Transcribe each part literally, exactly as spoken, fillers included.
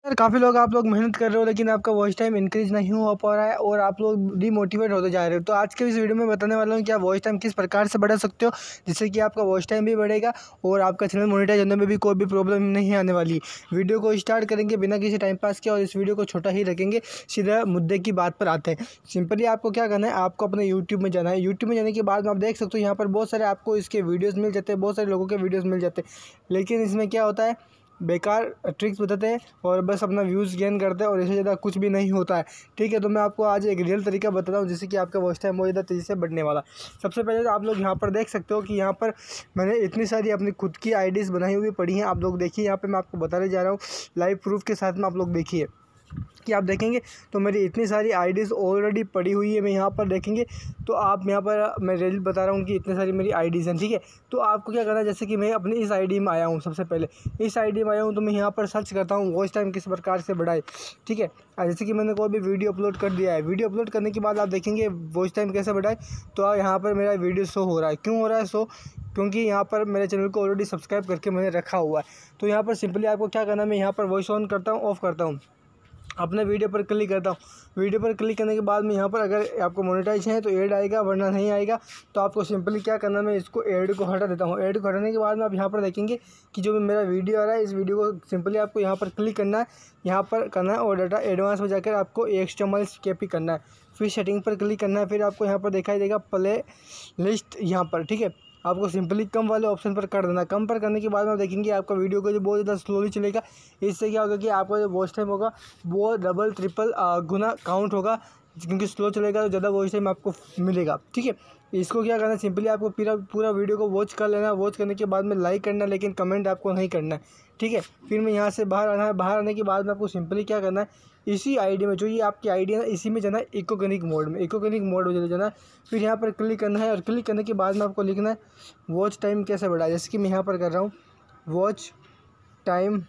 काफ़ी लोग आप लोग मेहनत कर रहे हो लेकिन आपका वॉच टाइम इंक्रीज नहीं हो पा रहा है और आप लोग डिमोटिवेट होते जा रहे हो। तो आज के इस वीडियो में बताने वाला हूँ कि आप वॉच टाइम किस प्रकार से बढ़ा सकते हो जिससे कि आपका वॉच टाइम भी बढ़ेगा और आपका चैनल मोनेटाइज होने में भी कोई भी प्रॉब्लम नहीं आने वाली। वीडियो को स्टार्ट करेंगे बिना किसी टाइम पास के और इस वीडियो को छोटा ही रखेंगे, सीधा मुद्दे की बात पर आते हैं। सिंपली आपको क्या करना है, आपको अपने यूट्यूब में जाना है। यूट्यूब में जाने के बाद में आप देख सकते हो यहाँ पर बहुत सारे आपको इसके वीडियोज़ मिल जाते हैं, बहुत सारे लोगों के वीडियोज़ मिल जाते हैं, लेकिन इसमें क्या होता है, बेकार ट्रिक्स बताते हैं और बस अपना व्यूज़ गेन करते हैं और इससे ज़्यादा कुछ भी नहीं होता है। ठीक है, तो मैं आपको आज एक रियल तरीका बताता हूँ जिससे कि आपका वॉच टाइम बहुत ज़्यादा तेज़ी से बढ़ने वाला। सबसे पहले तो आप लोग यहाँ पर देख सकते हो कि यहाँ पर मैंने इतनी सारी अपनी खुद की आईडीज़ बनाई हुई पड़ी हैं। आप लोग देखिए, यहाँ पर मैं आपको बताने जा रहा हूँ लाइव प्रूफ के साथ में। आप लोग देखिए कि आप देखेंगे तो मेरी इतनी सारी आईडीज़ ऑलरेडी पड़ी हुई है। मैं यहाँ पर देखेंगे तो आप यहाँ पर मैं रियल बता रहा हूँ कि इतनी सारी मेरी आईडीज़ हैं। ठीक है, तो आपको क्या करना है, जैसे कि मैं अपनी इस आईडी में आया हूँ, सबसे पहले इस आईडी में आया हूँ तो मैं यहाँ पर सर्च करता हूँ वॉच टाइम किस प्रकार से बढ़ाए। ठीक है, जैसे कि मैंने कोई भी वीडियो अपलोड कर दिया है, वीडियो अपलोड करने के बाद आप देखेंगे वॉच टाइम कैसे बढ़ाए। तो यहाँ पर मेरा वीडियो शो हो रहा है। क्यों हो रहा है शो? क्योंकि यहाँ पर मेरे चैनल को ऑलरेडी सब्सक्राइब करके मैंने रखा हुआ है। तो यहाँ पर सिंपली आपको क्या करना है, मैं यहाँ पर वॉइस ऑन करता हूँ, ऑफ करता हूँ, अपने वीडियो पर क्लिक करता हूँ। वीडियो पर क्लिक करने के बाद में यहाँ पर अगर आपको मोनेटाइज है तो ऐड आएगा, वरना नहीं आएगा। तो आपको सिंपली क्या करना है, मैं इसको ऐड को हटा देता हूँ। ऐड को हटाने के बाद में आप यहाँ पर देखेंगे कि जो भी मेरा वीडियो आ रहा है, इस वीडियो को सिंपली आपको यहाँ पर क्लिक करना है, यहाँ पर करना है और डाटा एडवांस में जाकर आपको एक्सटर्नल स्केप ही करना है। फिर सेटिंग पर क्लिक करना है, फिर आपको यहाँ पर दिखाई देगा प्ले लिस्ट यहाँ पर। ठीक है, आपको सिंपली कम वाले ऑप्शन पर कर देना। कम पर करने के बाद में आप देखेंगे आपका वीडियो को जो बहुत ज़्यादा स्लोली चलेगा। इससे क्या होगा कि आपका जो वॉच टाइम होगा वो डबल ट्रिपल गुना काउंट होगा, क्योंकि स्लो चलेगा तो ज़्यादा वॉच टाइम आपको मिलेगा। ठीक है, इसको क्या करना है, सिंपली आपको पूरा पूरा वीडियो को वॉच कर लेना है। वॉच करने के बाद में लाइक करना है, लेकिन कमेंट आपको नहीं करना है। ठीक है, फिर मैं यहाँ से बाहर आना है। बाहर आने के बाद में आपको सिंपली क्या करना है, इसी आईडी में, जो ये आपकी आईडी है ना, इसी में जाना है इकोगेनिक मोड में। इकोगेनिक मोड में जाना है, फिर यहाँ पर क्लिक करना है और क्लिक करने के बाद में आपको लिखना है वॉच टाइम कैसे बढ़ाए। जैसे कि मैं यहाँ पर कर रहा हूँ, वॉच टाइम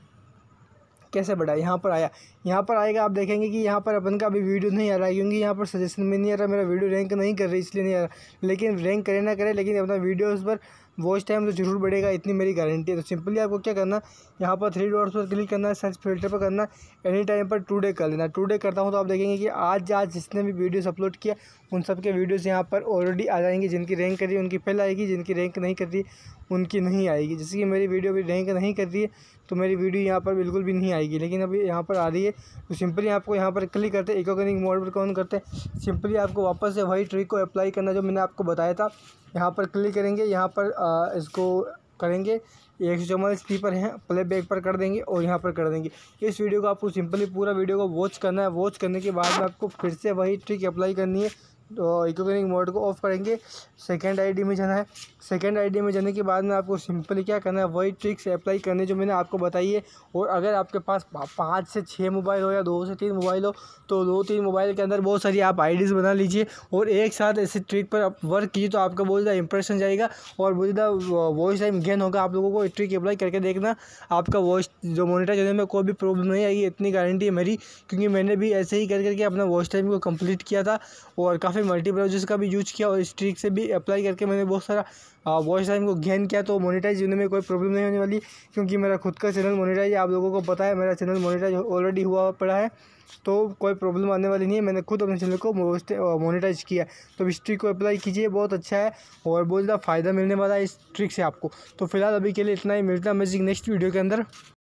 कैसे बढ़ाए। यहाँ पर आया, यहाँ पर आएगा, आप देखेंगे कि यहाँ पर अपन का अभी वीडियो नहीं आ रहा है, क्योंकि यहाँ पर सजेशन में नहीं आ रहा, मेरा वीडियो रैंक नहीं कर रही इसलिए नहीं आ रहा। लेकिन रैंक करे ना करे, लेकिन अपना वीडियोस पर वॉच टाइम तो जरूर बढ़ेगा, इतनी मेरी गारंटी है। तो सिंपली आपको क्या करना, यहाँ पर थ्री डॉट्स पर क्लिक करना है, सर्च फिल्टर पर करना, एनी टाइम पर टू डे कर लेना। टू डे करता हूँ तो आप देखेंगे कि आज आज जिसने भी वीडियोस अपलोड किया उन सब के वीडियोस यहाँ पर ऑलरेडी आ जाएंगे। जिनकी रैंक कर रही है उनकी पहले आएगी, जिनकी रैंक नहीं कर रही उनकी नहीं आएगी। जैसे कि मेरी वीडियो भी रैंक नहीं कर रही है तो मेरी वीडियो यहाँ पर बिल्कुल भी नहीं आएगी, लेकिन अभी यहाँ पर आ रही है। तो सिंपली आपको यहाँ पर क्लिक करते हैं, इकोगेनिक मोड पर ऑन करते हैं। सिंपली आपको वापस से वही ट्रिक को अप्लाई करना जो मैंने आपको बताया था। यहाँ पर क्लिक करेंगे, यहाँ पर आ, इसको करेंगे, एक सौ चौवालीस स्पी पर है, प्ले बैक पर कर देंगे और यहाँ पर कर देंगे। इस वीडियो को आपको सिंपली पूरा वीडियो को वॉच करना है। वॉच करने के बाद में आपको फिर से वही ट्रिक अप्लाई करनी है। तो इकोगेनिक मोड को ऑफ करेंगे, सेकंड आईडी में जाना है। सेकंड आईडी में जाने के बाद में आपको सिंपली क्या करना है, वही ट्रिक्स अप्लाई करने जो मैंने आपको बताई है। और अगर आपके पास पाँच से छः मोबाइल हो या दो से तीन मोबाइल हो तो दो तीन मोबाइल के अंदर बहुत सारी आप आईडीज़ बना लीजिए और एक साथ ऐसे ट्रिक पर आप वर्क कीजिए, तो आपका बहुत ज़्यादा इंप्रेशन जाएगा और बहुत ज़्यादा वॉच टाइम गेन होगा। आप लोगों को ट्रिक अप्लाई करके देखना, आपका वॉच जो मोनेटाइज होने में कोई भी प्रॉब्लम नहीं आएगी, इतनी गारंटी है मेरी, क्योंकि मैंने भी ऐसे ही कर करके अपना वॉच टाइम को कंप्लीट किया था और काफ़ी मल्टी ब्राउज़र्स का भी यूज किया और इस ट्रिक से भी अप्लाई करके मैंने बहुत सारा वॉच टाइम को गेन किया। तो मोनेटाइज होने में कोई प्रॉब्लम नहीं होने वाली, क्योंकि मेरा खुद का चैनल मोनेटाइज है। आप लोगों को पता है मेरा चैनल मोनेटाइज ऑलरेडी हुआ पड़ा है, तो कोई प्रॉब्लम आने वाली नहीं है। मैंने खुद अपने चैनल को मोनेटाइज किया। तो इस ट्रिक को अप्लाई कीजिए, बहुत अच्छा है और बहुत ज़्यादा फ़ायदा मिलने वाला है इस ट्रिक से आपको। तो फिलहाल अभी के लिए इतना ही, मिलता है मैजिक नेक्स्ट वीडियो के अंदर।